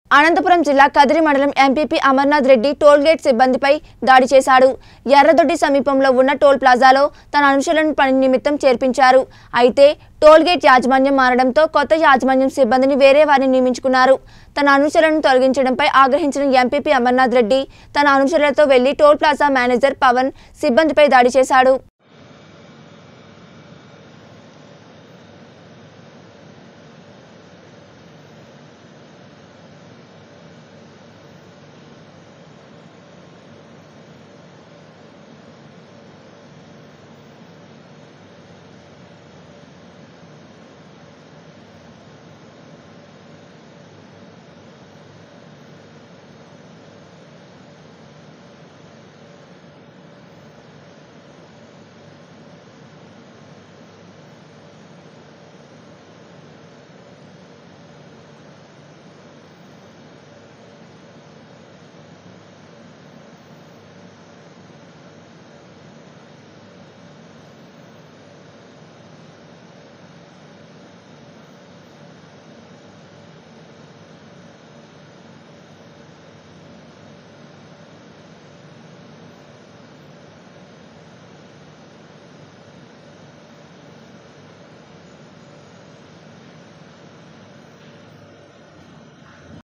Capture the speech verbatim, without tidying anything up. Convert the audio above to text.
అనంతపురం జిల్లా కదిరి మండలం MPP Amarnath Reddy toll gate సిబ్బందిపై దాడి చేశాడు. ఎర్రదొడ్డి సమీపంలో ఉన్న టోల్ ప్లాజాలో తన అనుచరులను పని నిమిత్తం చేర్పించారు. అయితే టోల్ గేట్ యాజమాన్యం మారడంతో కొత్త యాజమాన్యం సిబ్బందిని వేరే వారిని నియమించుకున్నారు. తన అనుచరులను తొలగించడంపై ఆగ్రహించిన ఎంపీపీ అమర్నాథ్ రెడ్డి తన అనుచరులతో వెళ్లి టోల్ ప్లాజా మేనేజర్ పవన్ సిబ్బందిపై దాడి చేశాడు.